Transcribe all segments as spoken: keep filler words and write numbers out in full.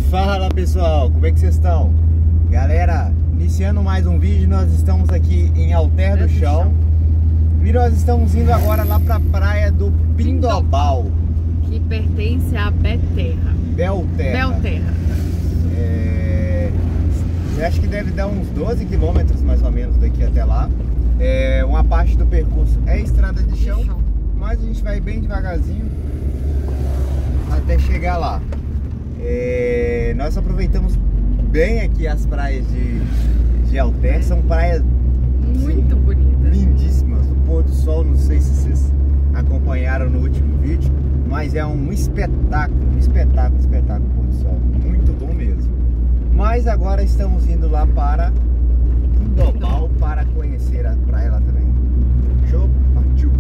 Fala pessoal, como é que vocês estão? Galera, iniciando mais um vídeo, nós estamos aqui em Alter do Chão e nós estamos indo agora lá para a praia do Pindobal, que pertence a Belterra. Belterra. Belterra. É... Acho que deve dar uns doze quilômetros mais ou menos daqui até lá. É... Uma parte do percurso é estrada de chão, de chão, mas a gente vai bem devagarzinho até chegar lá. É... Nós aproveitamos bem aqui as praias de, de Alter, são praias muito sim, bonitas, lindíssimas. O pôr do sol, não sei se vocês acompanharam no último vídeo, mas é um espetáculo, um espetáculo, um espetáculo o pôr do sol, muito bom mesmo. Mas agora estamos indo lá para Pindobal para conhecer a praia lá também. Show? Partiu!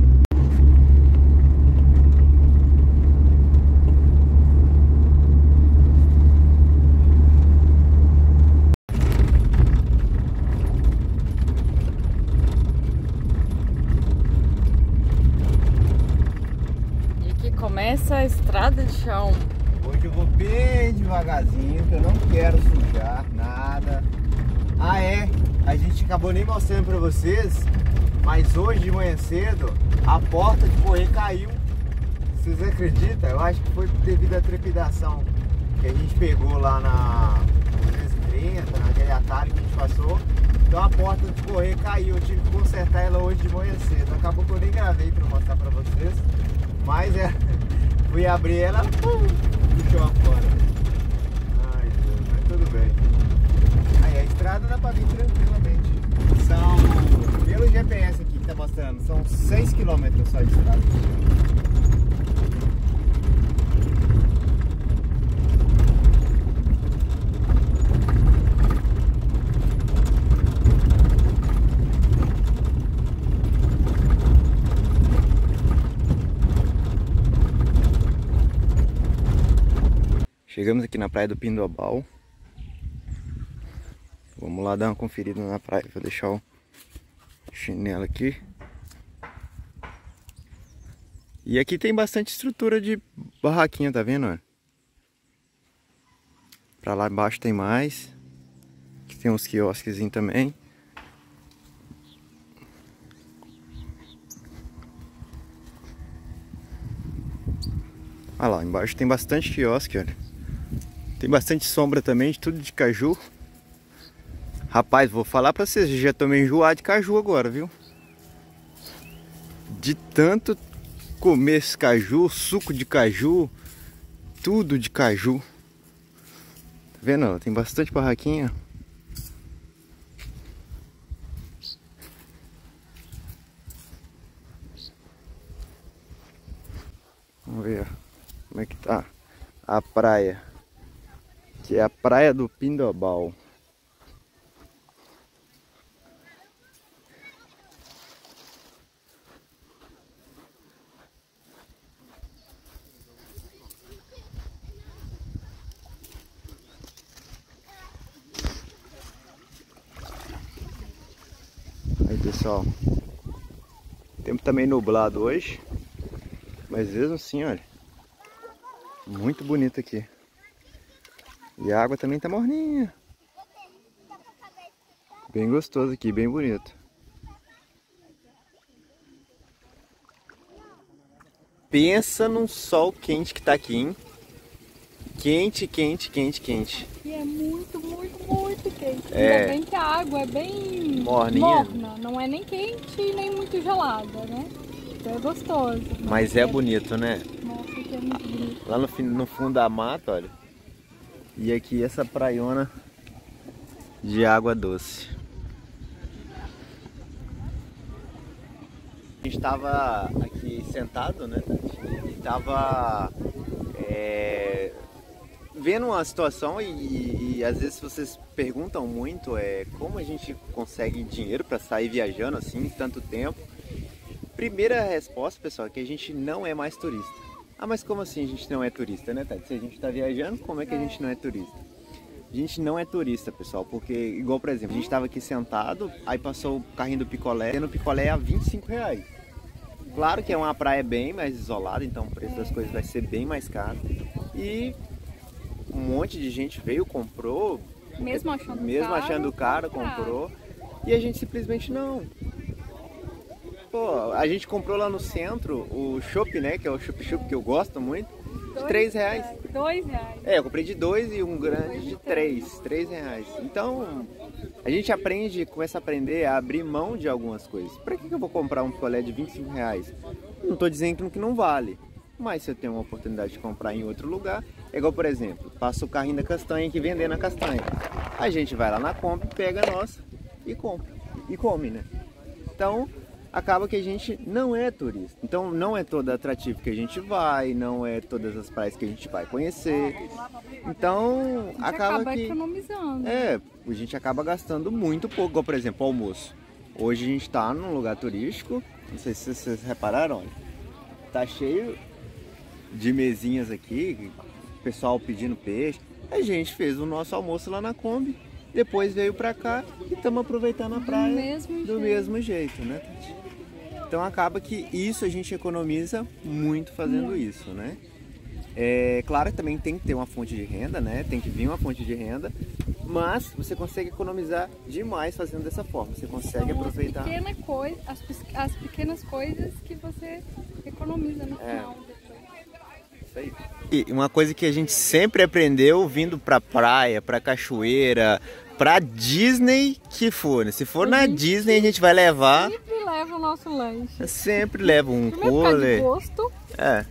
Começa a estrada de chão. Hoje eu vou bem devagarzinho, que eu não quero sujar nada. Ah é, a gente acabou nem mostrando pra vocês, mas hoje de manhã cedo a porta de correr caiu. Vocês acreditam? Eu acho que foi devido à trepidação que a gente pegou lá na trezentos e trinta, naquele atalho que a gente passou. Então a porta de correr caiu, eu tive que consertar ela hoje de manhã cedo. Acabou que eu nem gravei pra mostrar pra vocês. Mas é, fui abrir ela, pum, puxou a fora. Ai Deus, mas tudo bem. Aí a estrada dá pra vir tranquilamente. São, pelo G P S aqui que tá mostrando, são seis quilômetros só de estrada. Chegamos aqui na praia do Pindobal. Vamos lá dar uma conferida na praia. Vou deixar o chinelo aqui. E aqui tem bastante estrutura de barraquinha, tá vendo? Pra lá embaixo tem mais. Aqui tem uns quiosquezinhos também. Olha lá, embaixo tem bastante quiosque, olha. Tem bastante sombra também, tudo de caju. Rapaz, vou falar pra vocês, já tomei enjoado de caju agora, viu? De tanto comer esse caju, suco de caju, tudo de caju. Tá vendo? Tem bastante barraquinha. Vamos ver como é que tá a praia. Que é a praia do Pindobal. Aí pessoal, o tempo tá meio nublado hoje, mas mesmo assim, olha, muito bonito aqui. E a água também tá morninha. Bem gostoso aqui, bem bonito. Pensa num sol quente que tá aqui, hein? Quente, quente, quente, quente. E é muito, muito, muito quente. É. Ainda bem que a água é bem morninha. Morna. Não é nem quente e nem muito gelada, né? Então é gostoso. Mas é, é bonito, né? Nossa, que é muito bonito. Lá no, no fundo da mata, olha. E aqui essa praiona de água doce. A gente estava aqui sentado, né, Tati? E tava é, vendo uma situação e, e às vezes vocês perguntam muito é, como a gente consegue dinheiro para sair viajando assim tanto tempo. Primeira resposta, pessoal, é que a gente não é mais turista. Ah, mas como assim a gente não é turista, né, Tati? Se a gente está viajando, como é que a gente não é turista? A gente não é turista, pessoal, porque, igual, por exemplo, a gente estava aqui sentado, aí passou o carrinho do picolé, e no picolé é a vinte e cinco reais. Claro que é uma praia bem mais isolada, então o preço das coisas vai ser bem mais caro. E um monte de gente veio, comprou, Mesmo achando mesmo caro, achando caro, comprou, e a gente simplesmente não. Pô, a gente comprou lá no centro o chopp, né, que é o chup chup que eu gosto muito, de três reais. Dois reais. É, eu comprei de dois e um grande de três, três reais. Então, a gente aprende, começa a aprender a abrir mão de algumas coisas. Pra que que eu vou comprar um picolé de vinte e cinco reais? Não tô dizendo que não vale, mas se eu tenho uma oportunidade de comprar em outro lugar, é igual, por exemplo, passa o carrinho da castanha aqui vendendo a castanha. A gente vai lá na Kombi, pega a nossa e compra, e come, né? Então, acaba que a gente não é turista. Então não é todo atrativo que a gente vai, não é todas as praias que a gente vai conhecer. Então A gente acaba, acaba que economizando. é, a gente acaba gastando muito pouco, igual, por exemplo, o almoço. Hoje a gente está num lugar turístico, não sei se vocês repararam, olha, tá cheio de mesinhas aqui, pessoal pedindo peixe. A gente fez o nosso almoço lá na Kombi, depois veio pra cá e estamos aproveitando a praia do mesmo do jeito, mesmo jeito, né, Tati? Então acaba que isso a gente economiza muito fazendo muito. isso, né? É claro que também tem que ter uma fonte de renda, né? Tem que vir uma fonte de renda, mas você consegue economizar demais fazendo dessa forma. Você consegue São aproveitar. As, pequena coi as, as pequenas coisas que você economiza no É. final. Isso aí. E uma coisa que a gente sempre aprendeu vindo pra praia, pra cachoeira, pra Disney que for, né? Se for A na gente Disney a gente vai levar, Sempre leva o nosso lanche. sempre leva um Primeiro, por causa de cooler. gosto. É,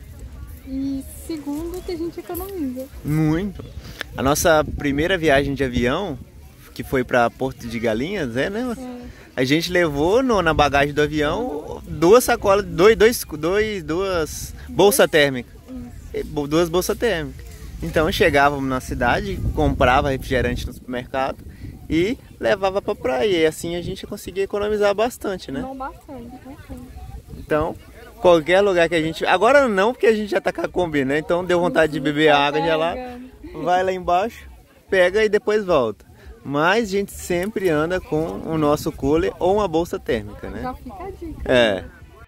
E segundo, que a gente economiza. muito. A nossa primeira viagem de avião, que foi pra Porto de Galinhas, é, né? É. A gente levou no, na bagagem do avião duas sacolas, dois, dois, dois, duas bolsas térmicas. E bo- Duas bolsas térmicas. Então chegávamos na cidade, comprava refrigerante no supermercado e levava pra praia. E assim a gente conseguia economizar bastante, né? Não bastante, bastante. Então, qualquer lugar que a gente... Agora não, porque a gente já tá com a Kombi, né? Então deu vontade de beber água gelada. Vai lá embaixo, pega e depois volta. Mas a gente sempre anda com o nosso cooler ou uma bolsa térmica, né? Já fica a dica. É.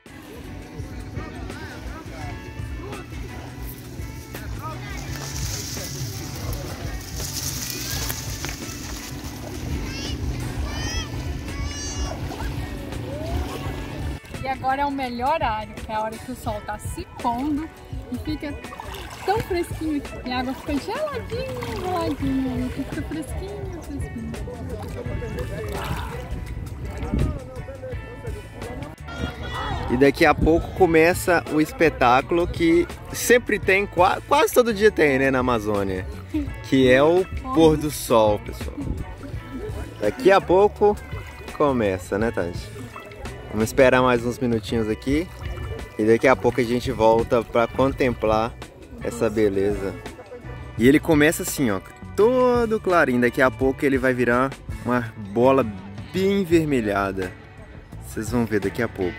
E agora é o melhor horário, que é a hora que o sol tá se pondo e fica tão fresquinho. E a água fica geladinha, geladinha. E fica fresquinho, fresquinho. E daqui a pouco começa o espetáculo que sempre tem, qua- quase todo dia tem, né, na Amazônia. Que é o pôr do sol, pessoal. Daqui a pouco começa, né, Tati? Vamos esperar mais uns minutinhos aqui. E daqui a pouco a gente volta para contemplar essa beleza. E ele começa assim, ó, todo clarinho. Daqui a pouco ele vai virar uma bola bem vermelhada. Vocês vão ver daqui a pouco.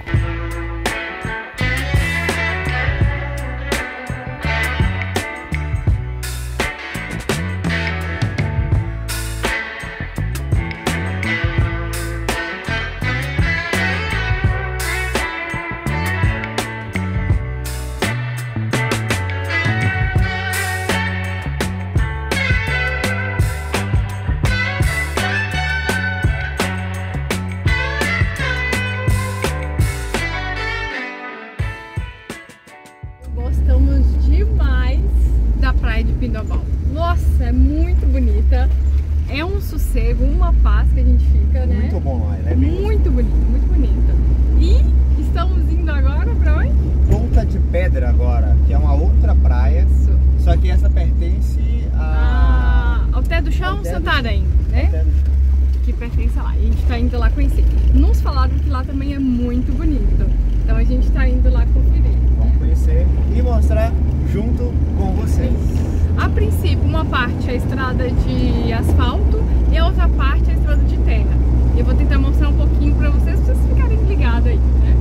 Gostamos demais da praia de Pindoval. Nossa, é muito bonita. É um sossego, uma paz que a gente fica, né? Muito bom lá, né? Bem Muito bonito, muito bonita. E estamos indo agora pra onde? Ponta de Pedra agora, que é uma outra praia. Isso. Só que essa pertence a... Ah, ao Té do Chão, Ao Té do Santarém, né? Até no- Que pertence lá. E a gente tá indo lá conhecer. Nos falaram que lá também é muito bonito. Então a gente tá indo lá conferir. Vamos conhecer e mostrar junto com vocês. A princípio, uma parte é a estrada de asfalto e a outra parte é a estrada de terra. E eu vou tentar mostrar um pouquinho pra vocês, pra vocês ficarem ligados aí, né?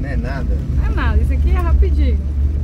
Não é nada. Não é nada, isso aqui é rapidinho.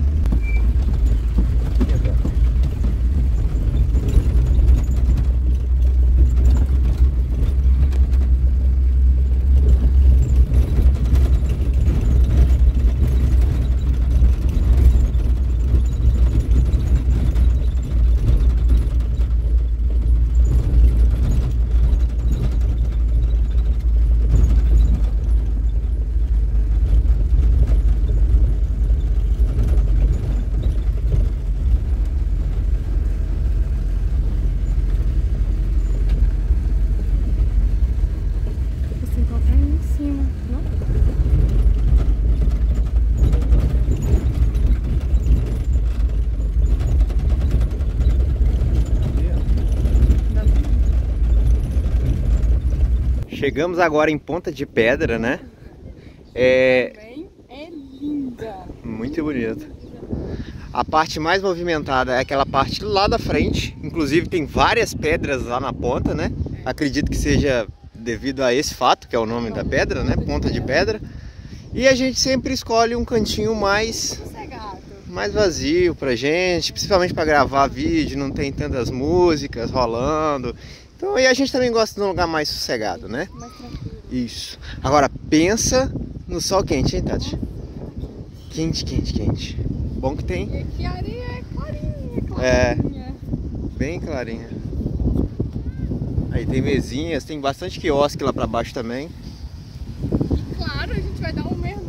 Chegamos agora em Ponta de Pedra, né? É, é linda. Muito bonito. A parte mais movimentada é aquela parte lá da frente. Inclusive tem várias pedras lá na ponta, né? Acredito que seja devido a esse fato, que é o nome da pedra, né? Ponta de Pedra. E a gente sempre escolhe um cantinho mais, mais vazio pra gente, principalmente para gravar vídeo, não tem tantas músicas rolando. Então, e a gente também gosta de um lugar mais sossegado, né? Mais tranquilo. Isso. Agora, pensa no sol quente, hein, Tati? Quente, quente, quente. Bom que tem. E aqui a areia é clarinha, clarinha. É, bem clarinha. Aí tem mesinhas, tem bastante quiosque lá pra baixo também. E claro, a gente vai dar um mergulho.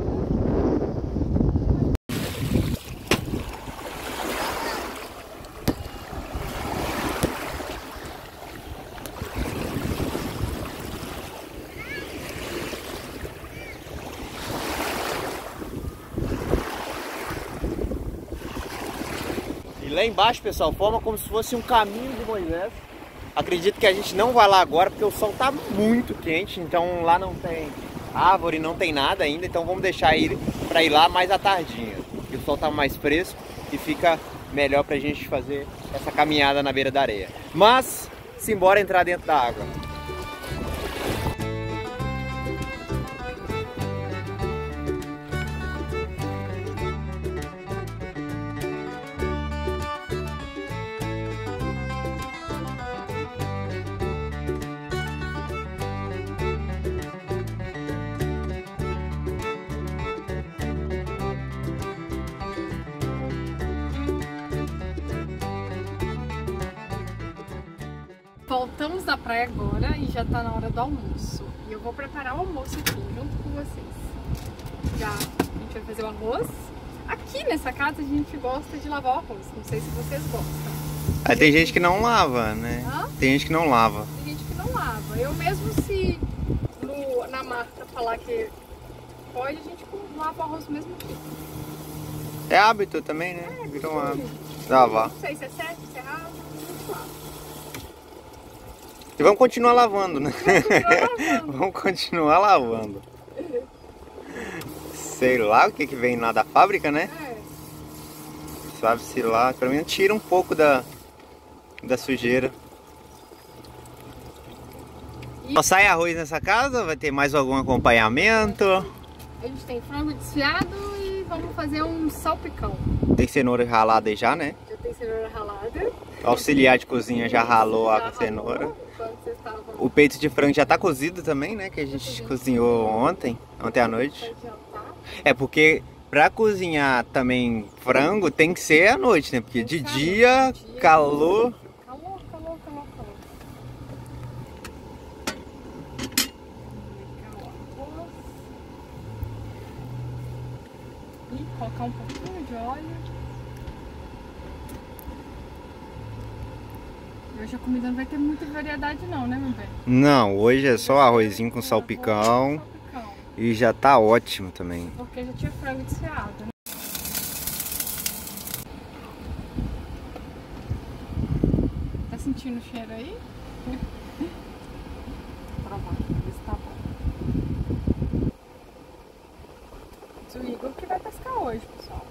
Lá embaixo, pessoal, forma como se fosse um caminho de Moisés. Acredito que a gente não vai lá agora porque o sol tá muito quente, então lá não tem árvore, não tem nada ainda, então vamos deixar ir para ir lá mais à tardinha, porque o sol tá mais fresco e fica melhor pra gente fazer essa caminhada na beira da areia. Mas, simbora entrar dentro da água. Voltamos da praia agora e já tá na hora do almoço. E eu vou preparar o almoço aqui junto com vocês. Já a gente vai fazer o arroz. Aqui nessa casa a gente gosta de lavar o arroz. Não sei se vocês gostam. Aí tem gente que não lava, né? Hã? Tem gente que não lava. Tem gente que não lava. Eu mesmo se no, na marca falar que pode, a gente lava o arroz mesmo aqui. É hábito também, né? É, Virou um hábito. costume. Lavar. Não sei se é certo, se é errado, a gente lava. E vamos continuar lavando, né? Vamos continuar lavando. Vamos continuar lavando. Sei lá o que que vem lá da fábrica, né? É. Sabe-se lá, pelo menos tira um pouco da, da sujeira. E... Só sai arroz nessa casa? Vai ter mais algum acompanhamento? A gente tem frango desfiado e vamos fazer um salpicão. Tem cenoura ralada aí já, né? Já tem cenoura ralada. O auxiliar de cozinha já ralou Já a ralou, cenoura. quando vocês estavam- O peito de frango já tá cozido também, né? Que a gente cozinhou ontem, ontem à noite. Vai jantar. É porque pra cozinhar também frango tem que ser à noite, né? Porque de dia, calor. Calor, calor, calor, calor. Calor. E colocar um pouquinho de óleo. E hoje a comida não vai ter muita variedade não, né, meu bem? Não, hoje é só arrozinho com salpicão. Salpicão. E já tá ótimo também. Porque já tinha frango desfiado, né? Tá sentindo o cheiro aí? Provar, ver se tá bom. O Igor que vai pescar hoje, pessoal.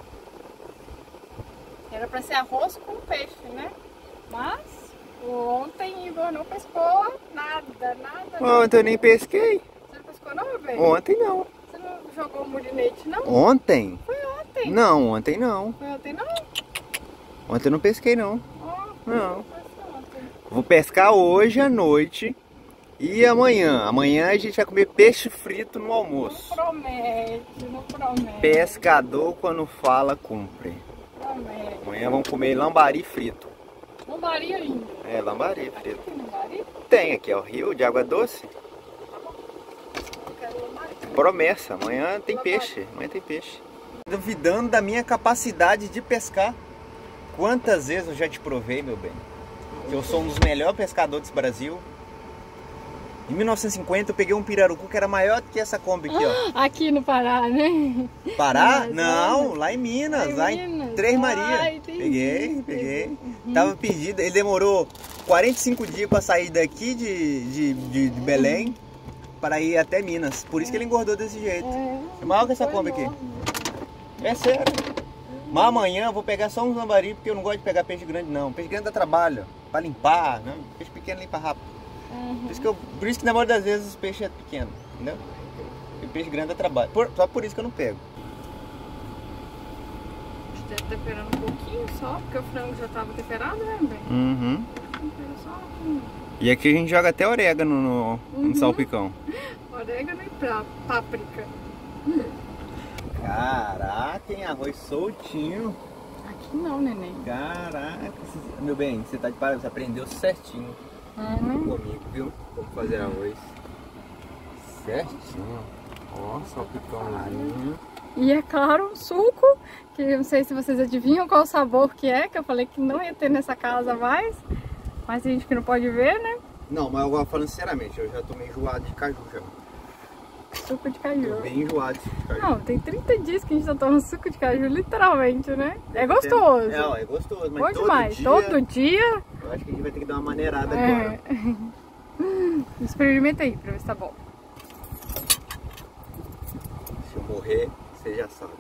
Era pra ser arroz com peixe, né? Mas ontem o Igor não pescou nada, nada. Ontem eu nem pesquei. Você não pescou não, meu bem? Ontem não. Você não jogou o murinete, não? Ontem? Foi ontem. Não, ontem não. Foi ontem, não? Ontem eu não pesquei, não. Oh, Não. foi ontem. Vou pescar hoje à noite e amanhã. Amanhã a gente vai comer peixe frito no almoço. Não promete, não promete. Pescador, quando fala, cumpre. Promete. Amanhã vamos comer lambari frito. Lambari ainda. É, lambari frito. Tem lambari? Tem aqui, ó, rio de água doce. Eu quero lambari. Promessa, amanhã tem peixe. Amanhã tem peixe. Duvidando da minha capacidade de pescar. Quantas vezes eu já te provei, meu bem, que eu sou um dos melhores pescadores do Brasil. Em mil novecentos e cinquenta eu peguei um pirarucu que era maior do que essa Kombi aqui, ó. Aqui no Pará, né? Pará? Mas, Não, olha. lá em Minas, Lá lá em em Minas. Três Ah, Marias. entendi, Peguei, entendi. peguei. Uhum. Tava perdido, ele demorou quarenta e cinco dias para sair daqui de, de, de, de Belém para ir até Minas. Por isso que ele engordou desse jeito. É, É maior que essa foi Kombi aqui. enorme. É sério. Mas amanhã eu vou pegar só uns lambari, porque eu não gosto de pegar peixe grande não. Peixe grande dá trabalho, para limpar, né? Peixe pequeno limpa rápido. Uhum. Por isso que, eu, por isso que na maioria das vezes o peixe é pequeno, entendeu? E o peixe grande dá trabalho. Por, só por isso que eu não pego. Está temperando um pouquinho só, porque o frango já estava temperado, né, bem? Uhum. Tempera só um pouquinho. E aqui a gente joga até orégano no, no Uhum. salpicão. Orégano e pra, páprica. Caraca, hein? Arroz soltinho. Aqui não, neném. Caraca. Meu bem, você tá de parabéns, você aprendeu certinho Uhum. comigo, viu? Como fazer arroz. Certinho. Ó, salpicãozinho. E é claro, um suco, que eu não sei se vocês adivinham qual o sabor que é, que eu falei que não ia ter nessa casa mais. Mas a gente que não pode ver, né? Não, mas agora falando sinceramente, eu já tô meio enjoado de caju já. Suco de Tô caju. bem enjoado de caju. Não, tem trinta dias que a gente tá tomando suco de caju, literalmente, né? É gostoso. É, ó, é gostoso, mas Bom todo demais. dia, Todo dia. eu acho que a gente vai ter que dar uma maneirada É. agora. Experimenta aí pra ver se tá bom. Se eu morrer, você já sabe.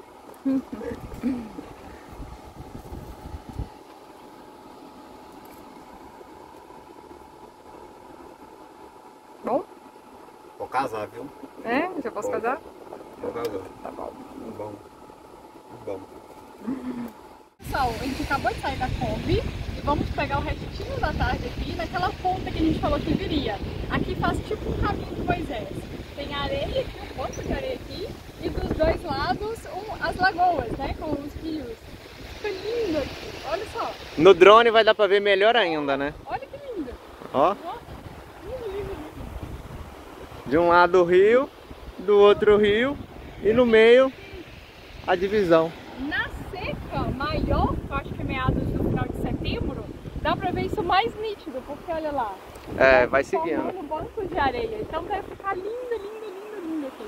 Bom? Vou casar, viu? É? Já posso Pode. casar? Vou casar. Tá bom. Bom. Bom. Pessoal, a gente acabou de sair da Kombi e vamos pegar o restinho da tarde aqui naquela ponta que a gente falou que viria. Aqui faz tipo um caminho de Moisés. Tem areia aqui, um monte de areia aqui, e dos dois lados um, as lagoas, né? Com os rios. Fica lindo aqui, olha só. No drone vai dar pra ver melhor ainda, né? Olha que lindo. Ó, Ó, lindo, lindo, lindo. de um lado o rio, do outro o rio e no meio a divisão. Na seca maior, que eu acho que é meados do final de setembro, dá pra ver isso mais nítido, porque olha lá. É, vai Formando seguindo. um banco de areia. Então deve ficar lindo, lindo, lindo, lindo aqui.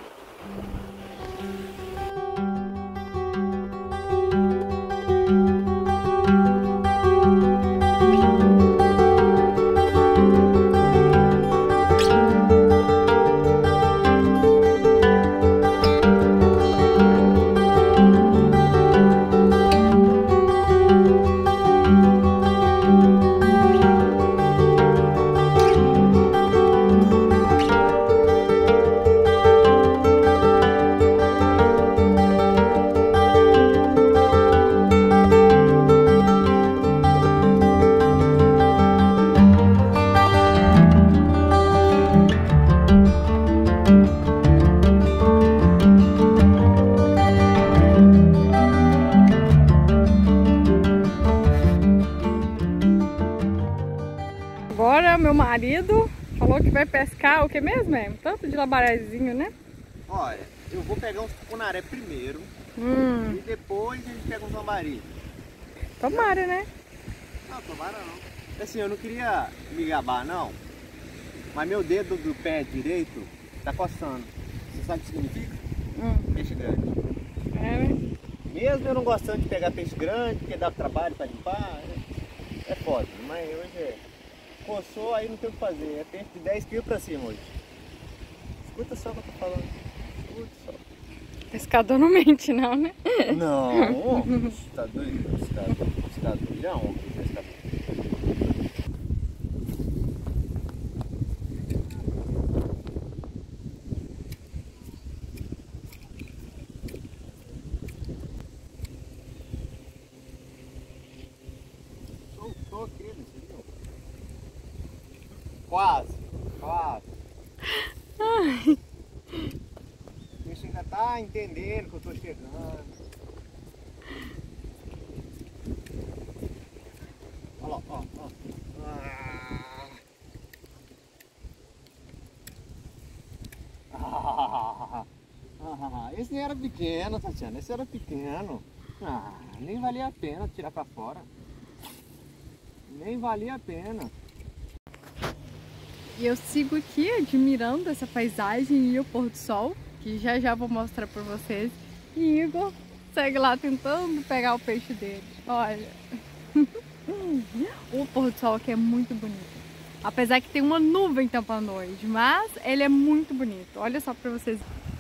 Agora meu marido falou que vai pescar o que mesmo? É? Um tanto de labarazinho, né? Olha, eu vou pegar uns tucunaré primeiro Hum, e depois a gente pega uns lambari. tomara, né? Não, tomara não. Assim, eu não queria me gabar não, mas meu dedo do pé direito tá coçando. Você sabe o que significa? Hum, Peixe grande. é, né? Mesmo eu não gostando de pegar peixe grande, porque dá trabalho pra limpar, é, é foda. Mas hoje é, coçou, aí não tem o que fazer. É peixe de dez quilos pra cima hoje. Escuta só o que eu tô falando. Escuta só. Pescador não mente não, né? Não, você tá doido? Pescador, pescador. Ele é um pescador. quase, quase. Ai. O bicho ainda tá entendendo que eu tô chegando. Olha lá, ó, ó. Ah. Ah. Ah. Esse era pequeno, Tatiana, esse era pequeno. Ah, nem valia a pena tirar pra fora. Nem valia a pena. E eu sigo aqui admirando essa paisagem e o pôr do sol, que já já vou mostrar pra vocês. E Igor segue lá tentando pegar o peixe dele. Olha. O pôr do sol aqui é muito bonito. Apesar que tem uma nuvem tampando hoje, mas ele é muito bonito. Olha só pra vocês.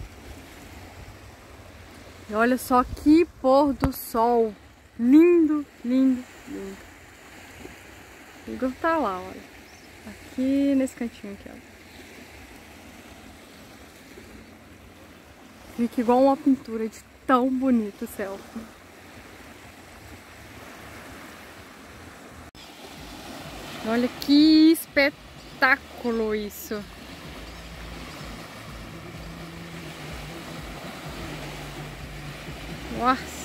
E olha só que pôr do sol. Lindo, lindo, lindo. O Igor tá lá, olha. Aqui nesse cantinho aqui, ó. Fica igual uma pintura de tão bonito o céu. Olha que espetáculo isso. Nossa.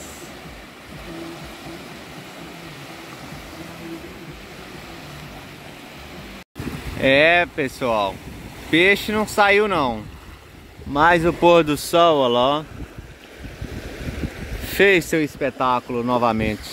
É, pessoal, peixe não saiu não, mas o pôr do sol, olha lá, fez seu espetáculo novamente.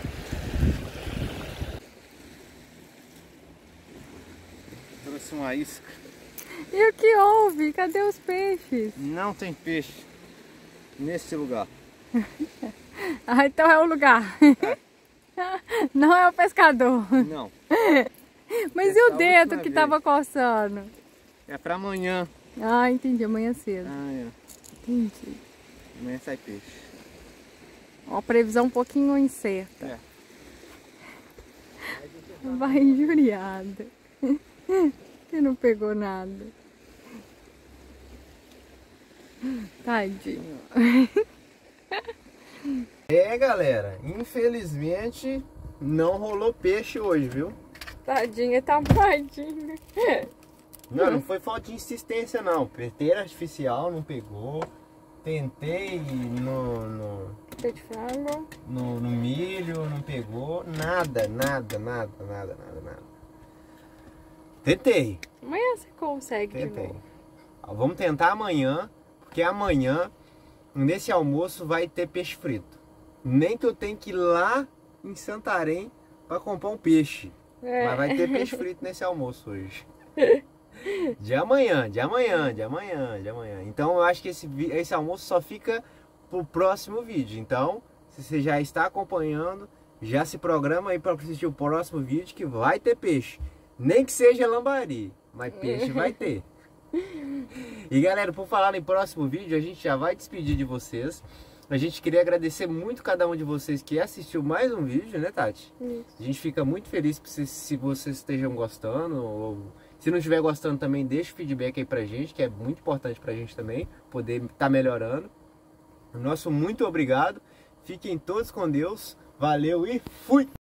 Trouxe uma isca. E o que houve? Cadê os peixes? Não tem peixe nesse lugar. Ah, então é o lugar. É. Não é o pescador. Não. Mas Essa e o dedo que vez. tava coçando? É pra amanhã. Ah, entendi. Amanhã cedo. Ah, é. Entendi. Amanhã sai peixe. Uma previsão um pouquinho incerta. É. Vai injuriada. Que não pegou nada. Tadinho. É, galera, infelizmente não rolou peixe hoje, viu? Tadinha, tá amadinho. Não, não foi falta de insistência não. Peteira artificial não pegou. Tentei no, no, Peito de frango. no, no milho, não pegou. Nada, nada, nada, nada, nada, nada. Tentei. Amanhã você consegue de Tentei. novo. Ó, vamos tentar amanhã, porque amanhã, nesse almoço, vai ter peixe frito. Nem que eu tenha que ir lá em Santarém para comprar um peixe. É. Mas vai ter peixe frito nesse almoço hoje. De amanhã, de amanhã, de amanhã, de amanhã. Então eu acho que esse, esse almoço só fica pro próximo vídeo. Então, se você já está acompanhando, já se programa aí para assistir o próximo vídeo que vai ter peixe. Nem que seja lambari, mas peixe vai ter. E galera, por falar em próximo vídeo, a gente já vai despedir de vocês. A gente queria agradecer muito cada um de vocês que assistiu mais um vídeo, né, Tati? Isso. A gente fica muito feliz se, se vocês estejam gostando. Ou se não estiver gostando também, deixa o feedback aí pra gente, que é muito importante pra gente também, poder estar tá melhorando. Nosso muito obrigado. Fiquem todos com Deus. Valeu e fui!